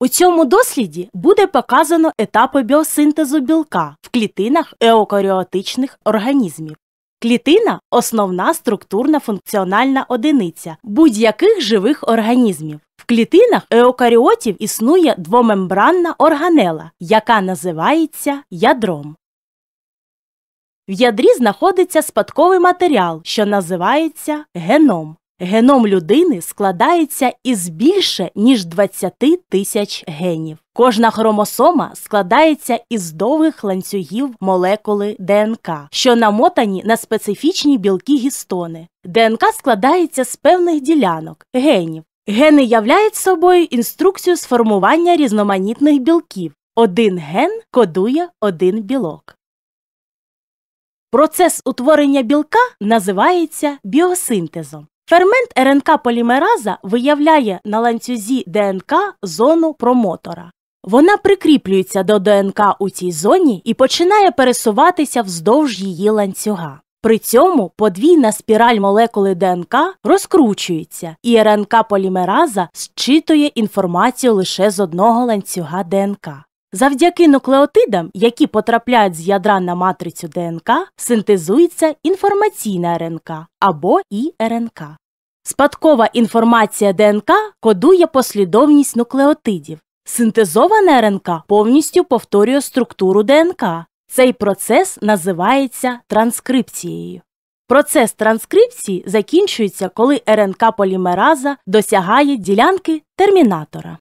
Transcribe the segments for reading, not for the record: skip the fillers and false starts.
У цьому досліді буде показано етапи біосинтезу білка в клітинах еукаріотичних організмів. Клітина – основна структурна функціональна одиниця будь-яких живих організмів. В клітинах еукаріотів існує двомембранна органела, яка називається ядром. В ядрі знаходиться спадковий матеріал, що називається геном. Геном людини складається із більше, ніж 20 тисяч генів. Кожна хромосома складається із довгих ланцюгів молекули ДНК, що намотані на специфічні білки-гістони. ДНК складається з певних ділянок – генів. Гени являють собою інструкцію сформування різноманітних білків. Один ген кодує один білок. Процес утворення білка називається біосинтезом. Фермент РНК-полімераза виявляє на ланцюзі ДНК зону промотора. Вона прикріплюється до ДНК у цій зоні і починає пересуватися вздовж її ланцюга. При цьому подвійна спіраль молекули ДНК розкручується, і РНК-полімераза зчитує інформацію лише з одного ланцюга ДНК. Завдяки нуклеотидам, які потрапляють з ядра на матрицю ДНК, синтезується інформаційна РНК або іРНК. Спадкова інформація ДНК кодує послідовність нуклеотидів. Синтезована РНК повністю повторює структуру ДНК. Цей процес називається транскрипцією. Процес транскрипції закінчується, коли РНК-полімераза досягає ділянки термінатора.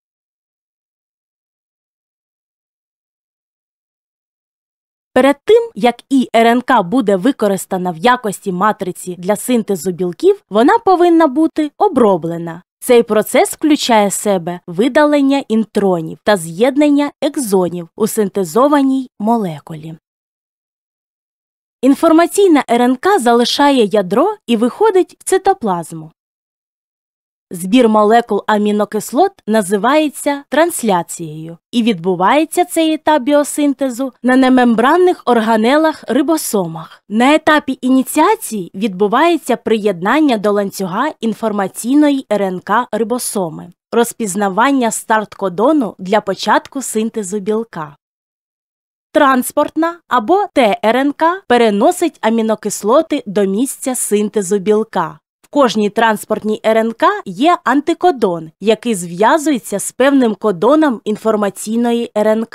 Перед тим, як іРНК буде використана в якості матриці для синтезу білків, вона повинна бути оброблена. Цей процес включає в себе видалення інтронів та з'єднання екзонів у синтезованій молекулі. Інформаційна РНК залишає ядро і виходить в цитоплазму. Збір молекул амінокислот називається трансляцією, і відбувається цей етап біосинтезу на немембранних органелах-рибосомах. На етапі ініціації відбувається приєднання до ланцюга інформаційної РНК рибосоми, розпізнавання старт-кодону для початку синтезу білка. Транспортна або ТРНК переносить амінокислоти до місця синтезу білка. В кожній транспортній РНК є антикодон, який зв'язується з певним кодоном інформаційної РНК.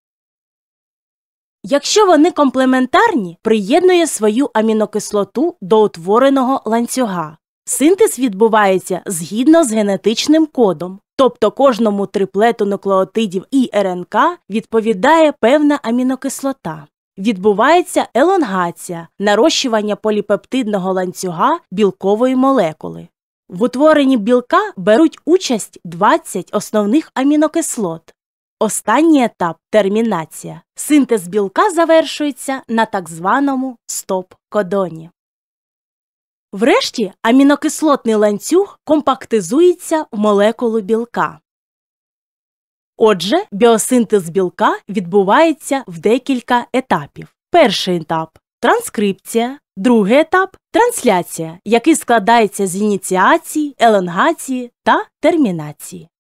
Якщо вони комплементарні, приєднує свою амінокислоту до утвореного ланцюга. Синтез відбувається згідно з генетичним кодом, тобто кожному триплету нуклеотидів і РНК відповідає певна амінокислота. Відбувається елонгація, нарощування поліпептидного ланцюга білкової молекули. В утворенні білка беруть участь 20 основних амінокислот. Останній етап – термінація. Синтез білка завершується на так званому стоп-кодоні. Врешті амінокислотний ланцюг компактизується в молекулу білка. Отже, біосинтез білка відбувається в декілька етапів. Перший етап – транскрипція, другий етап – трансляція, який складається з ініціації, елонгації та термінації.